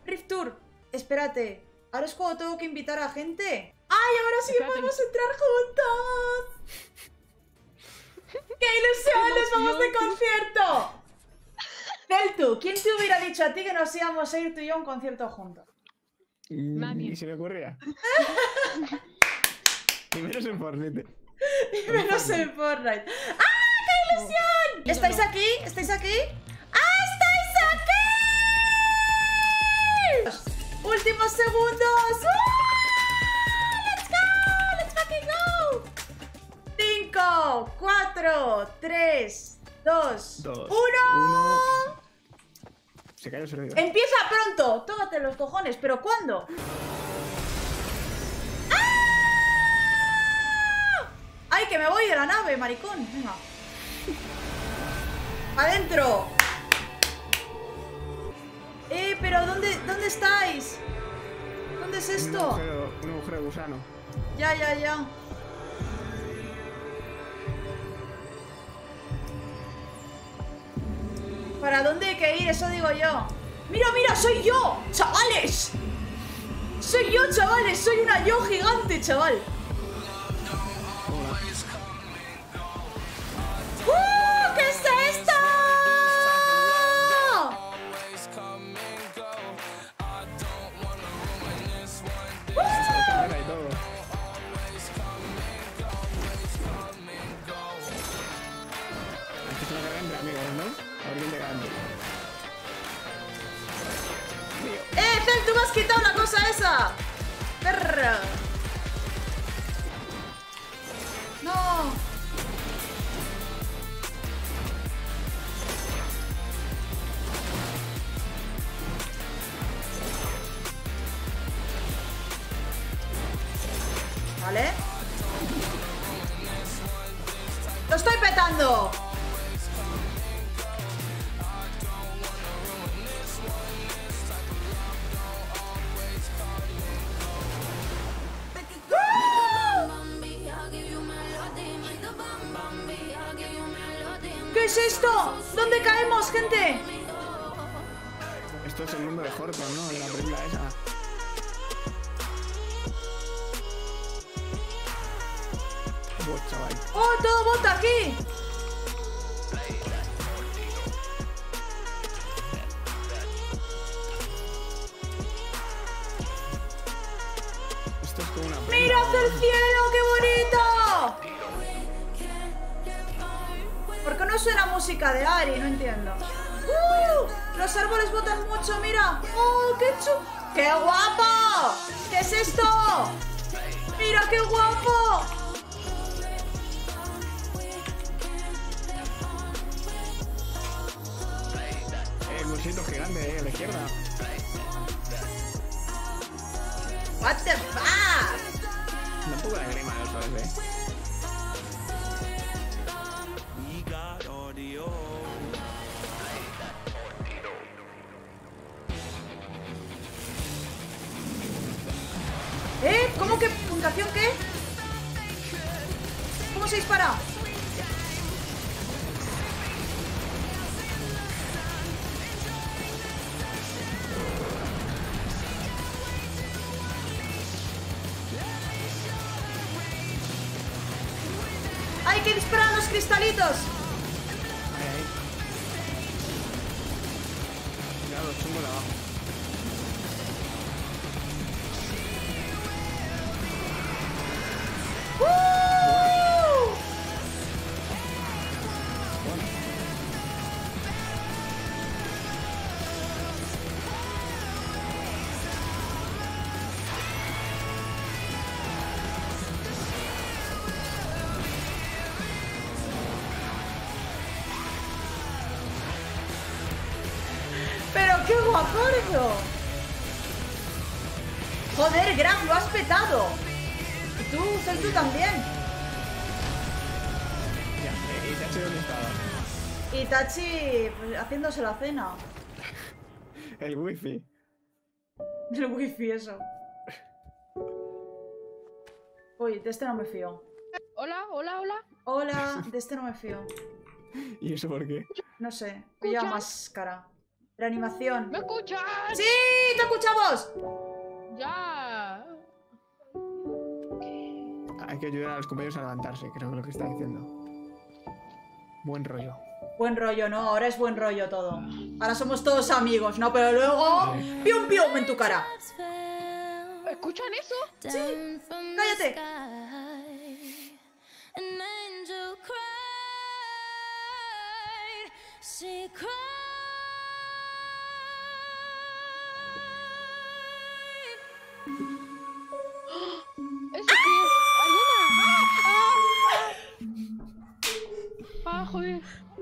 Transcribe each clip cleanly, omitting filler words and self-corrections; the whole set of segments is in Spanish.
Rift Tour. Espérate. Ahora es cuando tengo que invitar a gente. ¡Ay, ahora sí que podemos entrar juntos! ¡Qué ilusión! ¡Nos vamos de concierto! Celtu, ¿quién te hubiera dicho a ti que nos íbamos a ir tú y yo a un concierto juntos? Nadie. Ni se me ocurría. Y menos en Fortnite. Y menos en Fortnite. ¡Ah, qué ilusión! ¿Estáis aquí? ¿Estáis aquí? ¡Ah, estáis aquí! ¡Últimos segundos! ¡Let's go! ¡Let's fucking go! 5, 4, 3, 2, 1. Se cayó el servidor. ¡Empieza pronto! Tócate los cojones, ¿pero cuándo? ¡Ah! ¡Ay, que me voy de la nave, maricón! Venga. ¡Adentro! Pero ¿dónde estáis? ¿Dónde es esto? Un agujero de gusano. Ya. ¿Para dónde hay que ir? Eso digo yo. ¡Mira, soy yo! ¡Chavales! ¡Soy yo, chavales! ¡Soy una yo gigante, chaval! ¿Qué es esto? Fel, tú me has quitado la cosa esa. Perra. No. Vale. ¡Lo estoy petando! ¿Qué es esto? ¿Dónde caemos, gente? Esto es el mundo de Horton, ¿no? De la película esa. Chaval. ¡Oh, todo bota aquí! Esto es como una... ¡Mira hacia el cielo! ¡Qué bonito! ¿Por qué no suena música de Ari? No entiendo. Los árboles botan mucho, mira. ¡Oh, qué chulo! ¡Qué guapo! ¿Qué es esto? ¡Mira qué guapo! El bolsito gigante, a la izquierda. What the fuck? Un poco de grima de los suaves, ¿Cómo que puntuación qué? ¿Cómo se dispara? ¡Hay que disparar a los cristalitos! Ahí. Mira los chungos de abajo. ¡Pero qué guapordo! ¡Joder, Graf, lo has petado! Y tú, tú también. Ya, ¿y Tachi dónde estaba? Y Tachi pues, haciéndose la cena. El wifi. El wifi, eso. Uy, de este no me fío. Hola. Hola, de este no me fío. ¿Y eso por qué? No sé, lleva máscara. Reanimación. ¿Me escuchas? ¡Sí! ¡Te escuchamos! Ya. Hay que ayudar a los compañeros a levantarse, creo que es lo que está diciendo. Buen rollo. Buen rollo, ¿no? Ahora es buen rollo todo. Ahora somos todos amigos, ¿no? Pero luego... ¡Pium, pium! En tu cara. ¿Escuchan eso? Sí. Cállate. ¿Eso qué es? ¡Alena! ¡Ah, joder!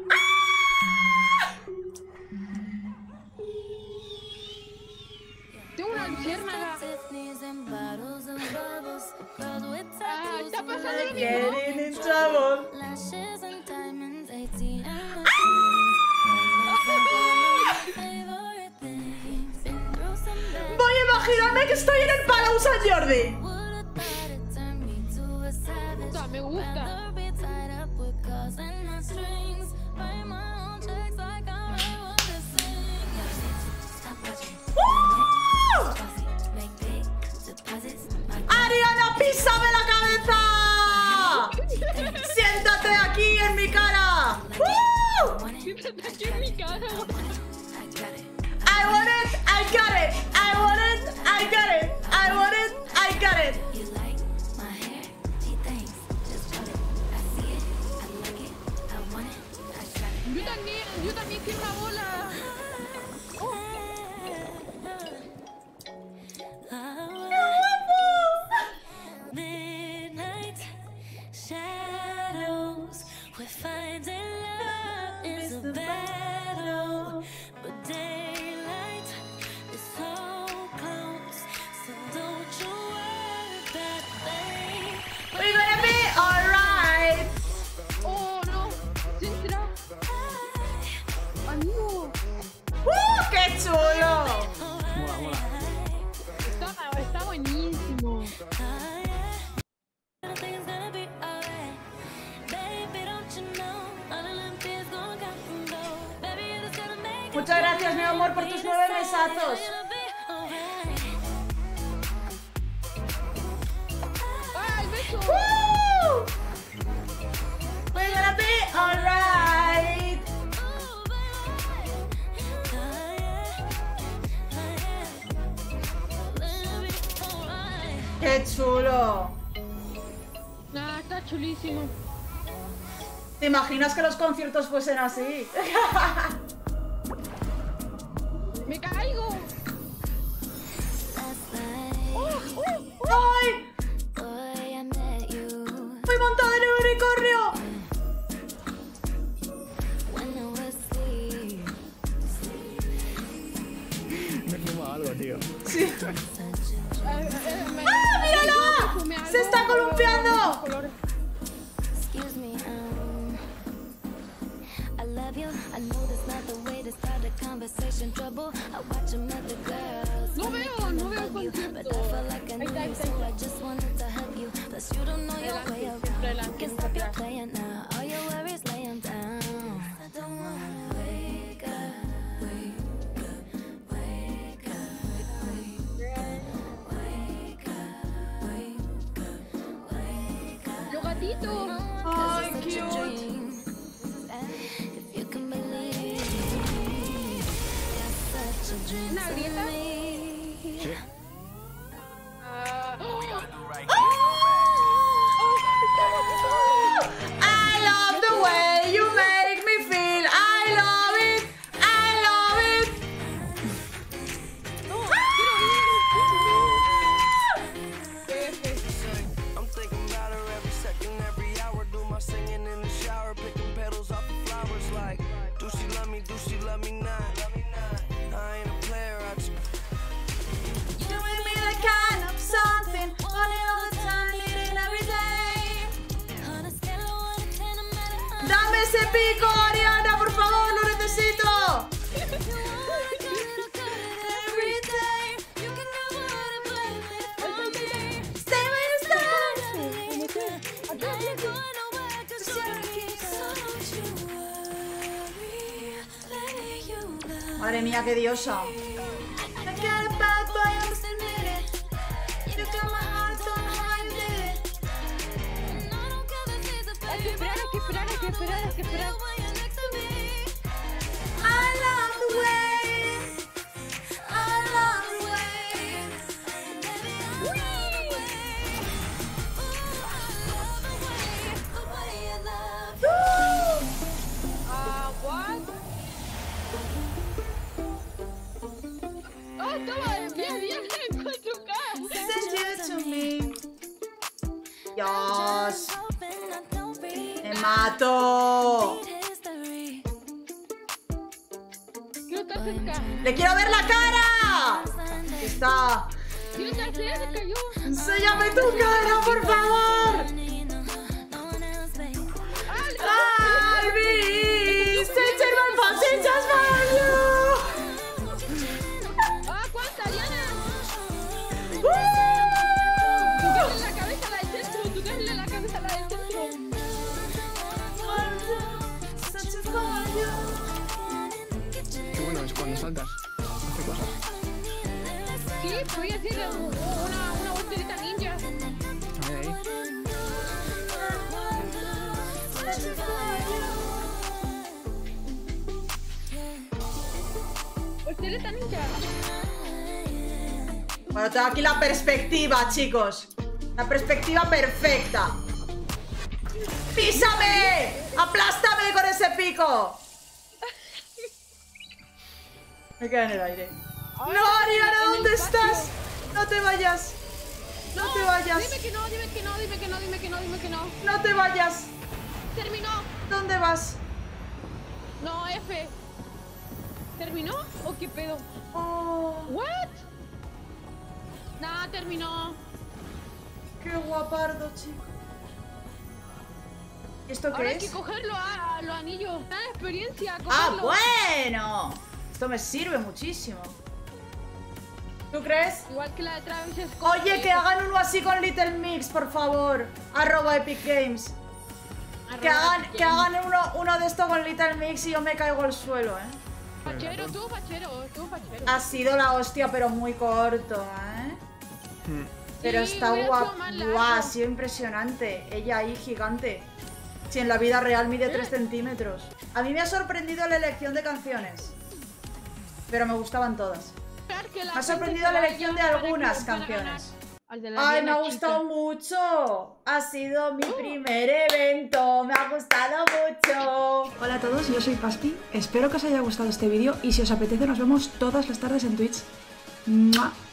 Tengo una luciérnaga. Está pasando lo mismo. Getting in trouble. Voy a imaginarme que estoy en el Palau Sant Jordi. Me gusta. ¡Ariana, písame la cabeza! ¡Siéntate aquí en mi cara! Siéntate aquí en mi cara. I want it, I got it. I want it, I got it. I want it, I got it. Yo también quiero una bola. Midnight shadows, we're finding love is a battle, but daylight is so close, so don't you worry about a thing. We're gonna be alright. Oh, no. ¿Sí será? Amigo. ¡Qué chulo! Mola, mola. Está buenísimo. Everything's gonna be alright, baby, don't you know, all the limp is gonna come and go, baby, you're just gonna make it. Muchas gracias, mi amor, por tus 9 besazos. ¡Ah, el beso! ¡Woo! We're gonna be alright. ¡Qué chulo! Nah, está chulísimo. ¿Te imaginas que los conciertos fuesen así? ¡Me caigo! ¡Ay! ¡Fui montada en el unicornio! Me fuma algo, tío. Sí. ¡Ah, ¡Mírala! ¡Se está columpiando! Excuse me, I love you. I know that's not the way to start a conversation. Trouble. I watch them other girls. No veo el But concierto. I feel like I know you, so I just wanted to hug you. Plus you don't know your way around. Can't stop your playing now. All your worries lay 'em down. I don't wanna wake up, wake up, wake up, wake up, wake up, wake up. Yo gatito. ¡Ay, Such a cute! dream. If you can believe, that's such a dream ¿Una to grieta? me. Sí. Ah. I love the way you make me feel. I love it. I love it. I'm thinking about her every second, every hour. Do my singing in the shower, picking petals off the flowers. Like, do she love me? Do she love me not? I ain't a player. I just You give me the kind of something. Wanting all the time, needing every day. On a scale of 1 to 10, I'm at 100. Dame ese pico, Ariana, por favor, lo necesito. If you wanna go, it'll go every day. You can go out and play with me. Stay with the stars. I ain't going nowhere 'cause you're here. So don't you worry, let you love. Madre mía, qué diosa. Hay que esperar, hay que esperar, hay que esperar, hay que esperar. What? Oh, toma, bien, bien, con tu cara. Send you to me. Dios. Me mato. Quiero estar cerca. ¡Le quiero ver la cara! Aquí está. Quiero estar cerca, se cayó. Enséñame tu cara, por favor. Albi, send my passengers for you. Ah, ¿cuánta, Diana? ¡Uh! Tocarle la cabeza a la del centro, tocarle la cabeza a la del centro. Qué bueno es cuando saltas. Hace cosas. Sí, voy a hacer una voltereta ninja. Ahí. Voltereta ninja. Bueno, tengo aquí la perspectiva, chicos. La perspectiva perfecta. ¡Písame! ¡Aplástame con ese pico! Me queda en el aire. ¡No, Ariana! ¿Dónde estás? ¡No te vayas! ¡No te vayas! Dime que no, dime que no, dime que no, dime que no, dime que no. ¡No te vayas! Terminó. ¿Dónde vas? No, F. ¿Terminó? ¿O qué pedo? Oh, ¿What? Nada, terminó. ¡Qué guapardo, chico! ¿Esto Ahora qué hay que es? cogerlo a los anillos. Da experiencia, ¡Ah, cogerlo. bueno! Esto me sirve muchísimo. ¿Tú crees? Igual que la de Travis Scott. Oye, que hagan uno así con Little Mix, por favor. @Epic Games. Que hagan uno de esto con Little Mix y yo me caigo al suelo, Fachero, tú fachero, tú fachero. Ha sido la hostia, pero muy corto, Pero Sí, está hubiera guapo. sido más largo. Guau, ha sido impresionante. Ella ahí, gigante. Si en la vida real mide 3 centímetros. A mí me ha sorprendido la elección de canciones. Pero me gustaban todas. Me ha sorprendido la elección de algunas canciones. Ay, me ha gustado mucho. Ha sido mi primer evento. Me ha gustado mucho. Hola a todos, yo soy Paspi. Espero que os haya gustado este vídeo y si os apetece nos vemos todas las tardes en Twitch. ¡Mua!